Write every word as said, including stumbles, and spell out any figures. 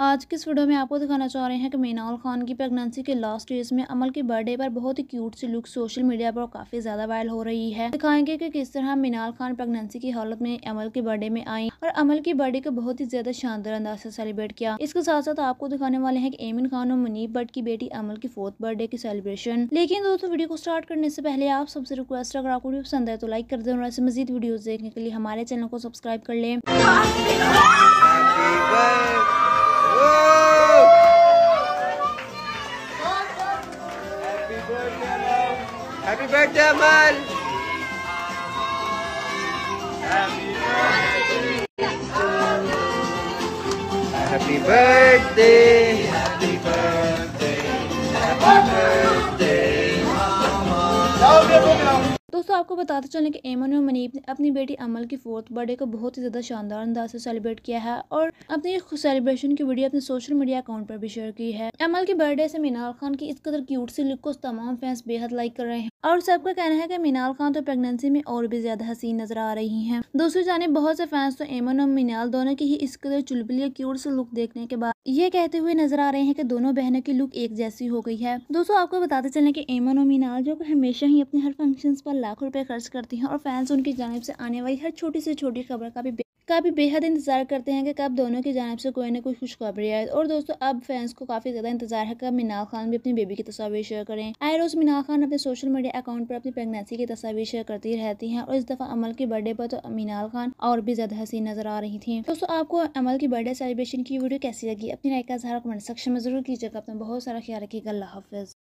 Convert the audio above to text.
आज की इस वीडियो में आपको दिखाना चाह रहे हैं कि मीनाल खान की प्रेगनेंसी के लास्ट डेज में अमल के बर्थडे पर बहुत ही क्यूट सी लुक सोशल मीडिया पर काफी ज्यादा वायरल हो रही है। दिखाएंगे कि किस तरह मीनाल खान प्रेगनेंसी की हालत में अमल के बर्थडे में आई और अमल की बर्थडे को बहुत ही ज्यादा शानदार अंदाज से सेलिब्रेट किया। इसके साथ साथ आपको दिखाने वाले हैं कि एमिन खान और मुनीब भट्ट की बेटी अमल की फोर्थ बर्थडे की सेलिब्रेशन। लेकिन दोस्तों, वीडियो को स्टार्ट करने से पहले आप सबसे रिक्वेस्ट, अगर आपको वीडियो पसंद है तो लाइक कर दें और ऐसे मजीद वीडियो देखने के लिए हमारे चैनल को सब्सक्राइब कर लें। Happy birthday, Amal! Happy birthday! Happy birthday! Happy birthday, Mama! दोस्तों, आपको बताते चलें कि एमन और मनीब ने अपनी बेटी अमल की फोर्थ बर्थडे को बहुत ही ज़्यादा शानदार अंदाज से सेलिब्रेट किया है और अपनी सेलिब्रेशन की वीडियो अपने सोशल मीडिया अकाउंट पर भी शेयर की है। अमल की बर्थडे से मीनाल खान की इस कदर क्यूट सी लुक को तमाम फैंस बेहद लाइक कर रहे हैं और सबका कहना है कि मीनाल खान तो प्रेगनेंसी में और भी ज्यादा हसीन नजर आ रही हैं। दोस्तों जाने, बहुत से फैंस तो एमन और मीनाल दोनों की ही इस कदर चुलबुली क्यूट सी लुक देखने के बाद ये कहते हुए नजर आ रहे हैं कि दोनों बहनों की लुक एक जैसी हो गई है। दोस्तों, आपको बताते चलें कि एमन और मीनाल जो हमेशा ही अपने हर फंक्शन पर लाखों रुपए खर्च करती हैं और फैंस उनकी जानिब से आने वाली हर छोटी से छोटी खबर का भी का भी बेहद इंतजार करते हैं कि कब दोनों की जानिब से कोई ना कोई खुशखबरी आए। और दोस्तों, अब फैंस को काफी ज्यादा इंतजार है कब मीनाल खान भी अपनी बेबी की तस्वीर शेयर करें। आए रोज मीनाल खान अपने सोशल मीडिया अकाउंट पर अपनी प्रेगनेंसी की तस्वीर शेयर करती रहती हैं और इस दफा अमल की बर्थडे पर तो मीनाल खान और भी ज्यादा हसीन नजर आ रही थी। दोस्तों, आपको अमल की बर्थडे सेलिब्रेशन की वीडियो कैसी लगी? अपनी राय का इजहार कमेंट सेक्शन में जरूर कीजिएगा। अपना बहुत सारा ख्याल रखिएगा। अल्लाह हाफिज।